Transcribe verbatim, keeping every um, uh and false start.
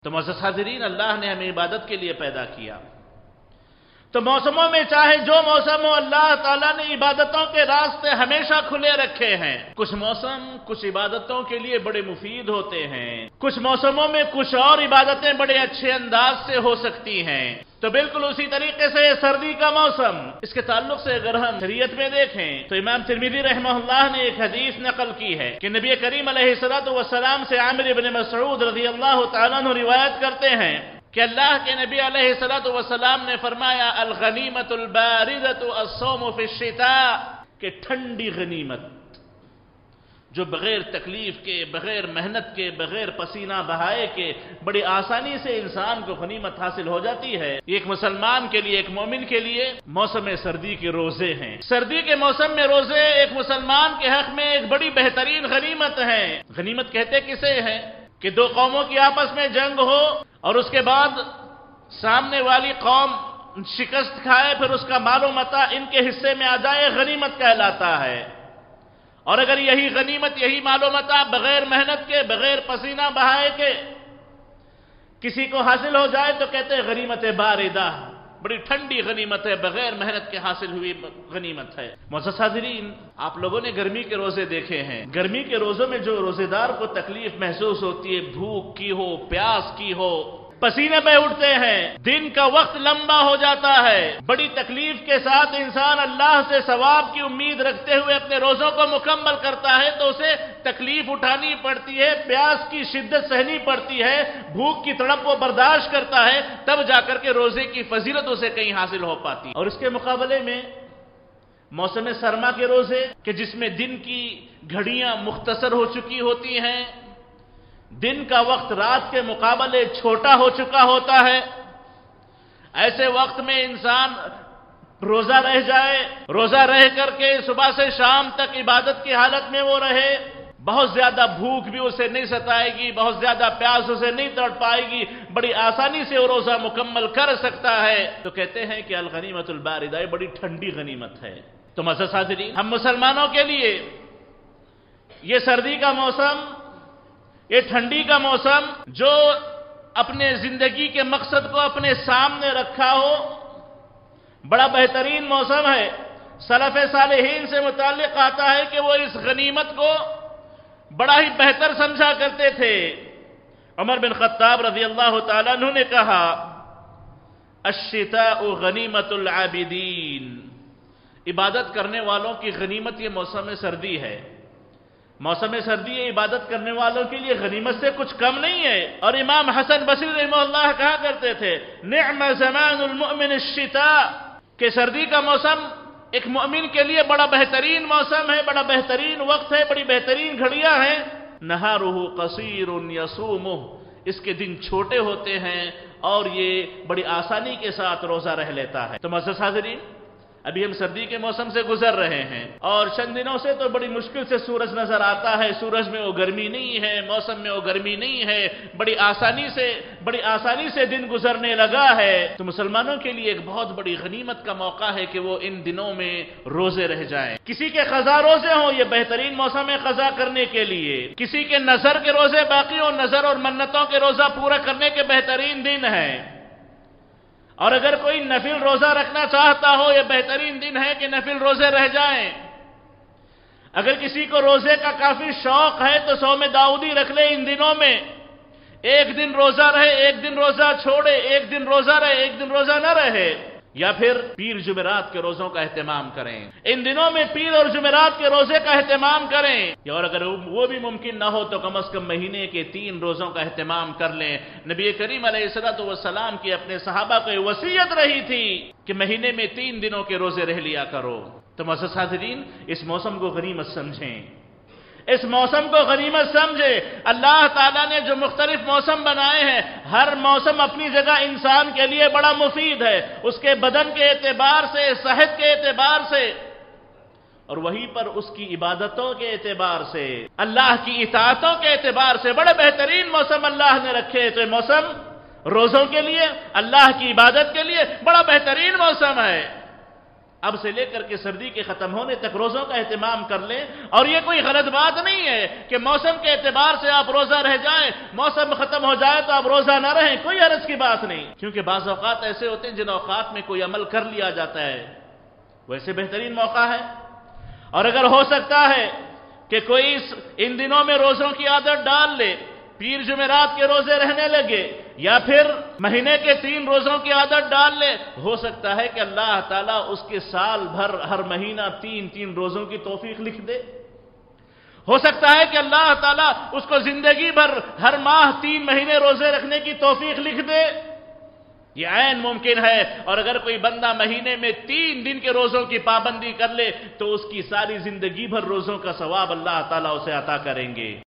تو معزز حاضرین، اللہ نے ہمیں عبادت کے لیے پیدا کیا، تو موسموں میں چاہے جو موسم ہو، اللہ تعالیٰ نے عبادتوں کے راستے ہمیشہ کھلے رکھے ہیں۔ کچھ موسم کچھ عبادتوں کے لیے بڑے مفید ہوتے ہیں، کچھ موسموں میں کچھ اور عبادتیں بڑے اچھے انداز سے ہو سکتی ہیں۔ تو بالکل اسی طریقے سے سردی کا موسم، اس کے تعلق سے اگر ہم شریعت میں دیکھیں تو امام ترمذی رحمہ اللہ نے ایک حدیث نقل کی ہے کہ نبی کریم علیہ الصلوۃ والسلام سے عامر بن مسعود رضی اللہ تعالیٰ عنہ روایت کرتے ہیں کہ اللہ کے نبی علیہ الصلوۃ والسلام نے فرمایا الغنیمۃ الباردۃ الصوم فی الشتاء، کہ ٹھنڈی غنیمت جو بغیر تکلیف کے، بغیر محنت کے، بغیر پسینہ بہائے کے بڑی آسانی سے انسان کو غنیمت حاصل ہو جاتی ہے، ایک مسلمان کے لیے، ایک مومن کے لیے موسم سردی کے روزے ہیں۔ سردی کے موسم میں روزے ایک مسلمان کے حق میں ایک بڑی بہترین غنیمت ہیں۔ غنیمت کہتے کسے ہیں کہ دو قوموں کی آپس میں جنگ ہو اور اس کے بعد سامنے والی قوم شکست کھائے، پھر اس کا مال و متاع ان کے حصے میں آ جائے، غنیمت کہلاتا ہے۔ اور اگر یہی غنیمت، یہی مال و متاع بغیر محنت کے، بغیر پسینہ بہائے کے کسی کو حاصل ہو جائے تو کہتے ہیں غنیمت باردہ، بڑی ٹھنڈی غنیمت ہے، بغیر محنت کے حاصل ہوئی غنیمت ہے۔ معزز حاضرین، آپ لوگوں نے گرمی کے روزے دیکھے ہیں، گرمی کے روزوں میں جو روزے دار کو تکلیف محسوس ہوتی ہے، بھوک کی ہو، پیاس کی ہو، پسینے بہ اٹھتے ہیں، دن کا وقت لمبا ہو جاتا ہے، بڑی تکلیف کے ساتھ انسان اللہ سے ثواب کی امید رکھتے ہوئے اپنے روزوں کو مکمل کرتا ہے تو اسے تکلیف اٹھانی پڑتی ہے، پیاس کی شدت سہنی پڑتی ہے، بھوک کی تڑپ وہ برداشت کرتا ہے، تب جا کر کے روزے کی فضیلت اسے کہیں حاصل ہو پاتی۔ اور اس کے مقابلے میں موسم سرما کے روزے کہ جس میں دن کی گھڑیاں مختصر ہو چکی ہوتی ہیں، دن کا وقت رات کے مقابلے چھوٹا ہو چکا ہوتا ہے، ایسے وقت میں انسان روزہ رہ جائے، روزہ رہ کر کے صبح سے شام تک عبادت کی حالت میں وہ رہے، بہت زیادہ بھوک بھی اسے نہیں ستائے گی، بہت زیادہ پیاس اسے نہیں تڑپ پائے گی، بڑی آسانی سے وہ روزہ مکمل کر سکتا ہے۔ تو کہتے ہیں کہ الغنیمۃ الباردہ بڑی ٹھنڈی غنیمت ہے۔ تو معزز حاضرین، ہم مسلمانوں کے لیے یہ سردی کا موسم، یہ ٹھنڈی کا موسم جو اپنے زندگی کے مقصد کو اپنے سامنے رکھا ہو، بڑا بہترین موسم ہے۔ سلف صالحین سے متعلق آتا ہے کہ وہ اس غنیمت کو بڑا ہی بہتر سمجھا کرتے تھے۔ عمر بن خطاب رضی اللہ تعالیٰ عنہ نے کہا الشتاء غنیمت العابدین، عبادت کرنے والوں کی غنیمت یہ موسم سردی ہے۔ موسم سردی عبادت کرنے والوں کے لیے غنیمت سے کچھ کم نہیں ہے۔ اور امام حسن بصری رحمہ اللہ کہا کرتے تھے نعم زمان المؤمن الشتاء، کہ سردی کا موسم ایک مومن کے لیے بڑا بہترین موسم ہے، بڑا بہترین وقت ہے، بڑی بہترین گھڑیاں ہیں۔ نہارہ قصیر یصومہ، اس کے دن چھوٹے ہوتے ہیں اور یہ بڑی آسانی کے ساتھ روزہ رہ لیتا ہے۔ تو معزز حاضرین، ابھی ہم سردی کے موسم سے گزر رہے ہیں اور چند دنوں سے تو بڑی مشکل سے سورج نظر آتا ہے، سورج میں وہ گرمی نہیں ہے، موسم میں وہ گرمی نہیں ہے، بڑی آسانی سے بڑی آسانی سے دن گزرنے لگا ہے۔ تو مسلمانوں کے لیے ایک بہت بڑی غنیمت کا موقع ہے کہ وہ ان دنوں میں روزے رہ جائیں۔ کسی کے قضا روزے ہوں، یہ بہترین موسم ہے قضا کرنے کے لیے۔ کسی کے نظر کے روزے باقی ہوں، نظر اور منتوں کے روزہ پورا کرنے کے بہترین دن ہیں۔ اور اگر کوئی نفل روزہ رکھنا چاہتا ہو، یہ بہترین دن ہے کہ نفل روزے رہ جائیں۔ اگر کسی کو روزے کا کافی شوق ہے تو صوم داؤدی رکھ لے ان دنوں میں، ایک دن روزہ رہے، ایک دن روزہ چھوڑے، ایک دن روزہ رہے، ایک دن روزہ نہ رہے، یا پھر پیر جمعرات کے روزوں کا اہتمام کریں۔ ان دنوں میں پیر اور جمعرات کے روزے کا اہتمام کریں، اور اگر وہ بھی ممکن نہ ہو تو کم از کم مہینے کے تین روزوں کا اہتمام کر لیں۔ نبی کریم علیہ الصلوۃ والسلام کی اپنے صحابہ کو وصیت رہی تھی کہ مہینے میں تین دنوں کے روزے رہ لیا کرو۔ تو معزز حاضرین، اس موسم کو غنیمت سمجھیں، اس موسم کو غنیمت سمجھے۔ اللہ تعالیٰ نے جو مختلف موسم بنائے ہیں، ہر موسم اپنی جگہ انسان کے لیے بڑا مفید ہے، اس کے بدن کے اعتبار سے، صحت کے اعتبار سے، اور وہیں پر اس کی عبادتوں کے اعتبار سے، اللہ کی اطاعتوں کے اعتبار سے بڑے بہترین موسم اللہ نے رکھے۔ تو یہ موسم روزوں کے لیے، اللہ کی عبادت کے لیے بڑا بہترین موسم ہے۔ اب سے لے کر کے سردی کے ختم ہونے تک روزوں کا اہتمام کر لیں. اور یہ کوئی غلط بات نہیں ہے کہ موسم کے اعتبار سے آپ روزہ رہ جائیں، موسم ختم ہو جائے تو آپ روزہ نہ رہیں، کوئی حرج کی بات نہیں. کیونکہ بعض اوقات ایسے ہوتے ہیں جن اوقات میں کوئی عمل کر لیا جاتا ہے، ویسے بہترین موقع ہے. اور اگر ہو سکتا ہے کہ کوئی ان دنوں میں روزوں کی عادت ڈال لے، پیر جمعرات کے روزے رہنے لگے، یا پھر مہینے کے تین روزوں کی عادت ڈال لے، ہو سکتا ہے کہ اللہ تعالیٰ اس کے سال بھر ہر مہینہ تین تین روزوں کی توفیق لکھ دے. ہو سکتا ہے کہ اللہ تعالیٰ اس کو زندگی بھر ہر ماہ تین مہینے روزے رکھنے کی توفیق لکھ دے. یہ عین ممکن ہے. اور اگر کوئی بندہ مہینے میں تین دن کے روزوں کی پابندی کر لے تو اس کی ساری زندگی بھر روزوں کا ثواب اللہ تعالیٰ اسے عطا کریں گے.